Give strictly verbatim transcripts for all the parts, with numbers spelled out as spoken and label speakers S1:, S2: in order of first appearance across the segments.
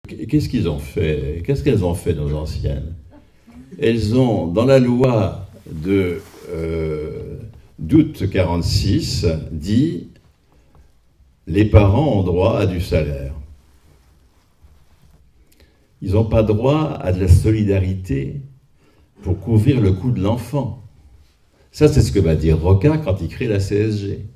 S1: Qu'est-ce qu'ils ont fait? Qu'est-ce qu'elles ont fait, nos anciennes? Elles ont, dans la loi de euh, d'août quarante-six, dit « Les parents ont droit à du salaire ». Ils n'ont pas droit à de la solidarité pour couvrir le coût de l'enfant. Ça, c'est ce que va dire Rocca quand il crée la C S G.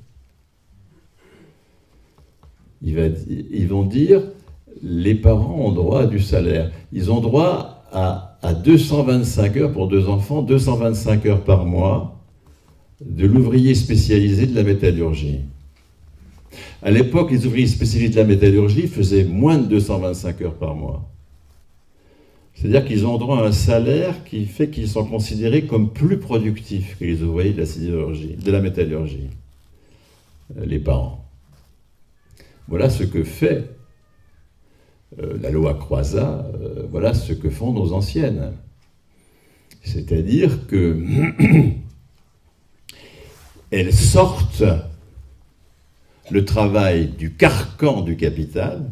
S1: Il va, ils vont dire « Les parents ont droit à du salaire ». Ils ont droit à, à deux cent vingt-cinq heures pour deux enfants, deux cent vingt-cinq heures par mois de l'ouvrier spécialisé de la métallurgie. À l'époque, les ouvriers spécialisés de la métallurgie faisaient moins de deux cent vingt-cinq heures par mois. C'est-à-dire qu'ils ont droit à un salaire qui fait qu'ils sont considérés comme plus productifs que les ouvriers de la sidérurgie, de la métallurgie, les parents. Voilà ce que fait euh, la loi Croizat, euh, voilà ce que font nos anciennes. C'est-à-dire que elles sortent le travail du carcan du capital.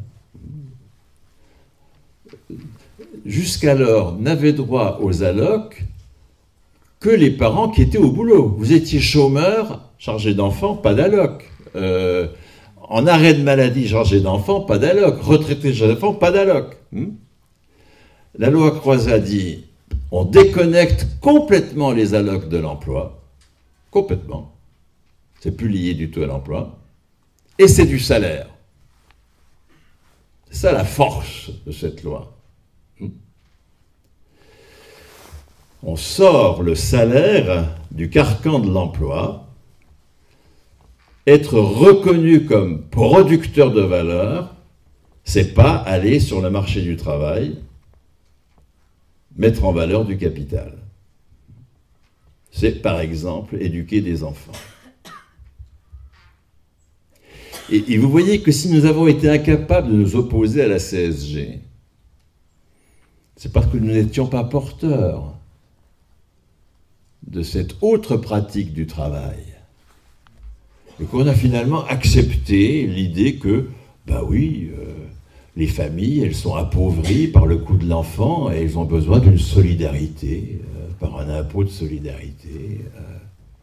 S1: Jusqu'alors, n'avaient droit aux allocs que les parents qui étaient au boulot. Vous étiez chômeur, chargé d'enfants, pas d'alloc. Euh, en arrêt de maladie, chargé d'enfants, pas d'alloc. Retraité chargé d'enfants, pas d'alloc. Hmm? La loi Croizat dit, on déconnecte complètement les allocs de l'emploi. Complètement. C'est plus lié du tout à l'emploi. Et c'est du salaire. C'est ça la force de cette loi. On sort le salaire du carcan de l'emploi, être reconnu comme producteur de valeur, c'est pas aller sur le marché du travail, mettre en valeur du capital. C'est par exemple éduquer des enfants. Et, et vous voyez que si nous avons été incapables de nous opposer à la C S G, c'est parce que nous n'étions pas porteurs de cette autre pratique du travail. Et qu'on a finalement accepté l'idée que, bah oui, euh, les familles, elles sont appauvries par le coût de l'enfant et elles ont besoin d'une solidarité, euh, par un impôt de solidarité. Euh.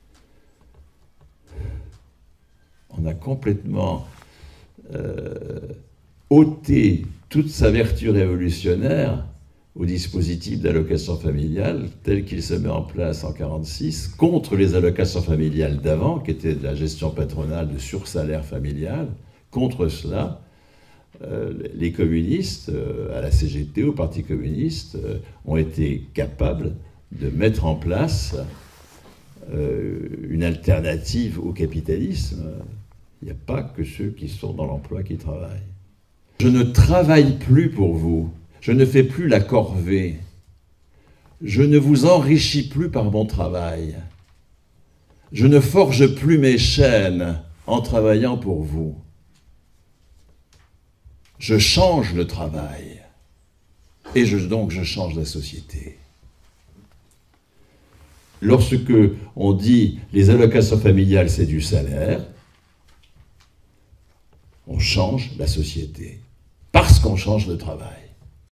S1: On a complètement euh, ôté toute sa vertu révolutionnaire au dispositif d'allocation familiale tel qu'il se met en place en mille neuf cent quarante-six, contre les allocations familiales d'avant, qui étaient de la gestion patronale de sursalaire familial. Contre cela, euh, les communistes, euh, à la C G T, au Parti communiste, euh, ont été capables de mettre en place euh, une alternative au capitalisme. Il n'y a pas que ceux qui sont dans l'emploi qui travaillent. Je ne travaille plus pour vous. Je ne fais plus la corvée. Je ne vous enrichis plus par mon travail. Je ne forge plus mes chaînes en travaillant pour vous. Je change le travail. Et je, donc je change la société. Lorsque on dit les allocations familiales, c'est du salaire, on change la société. Parce qu'on change le travail.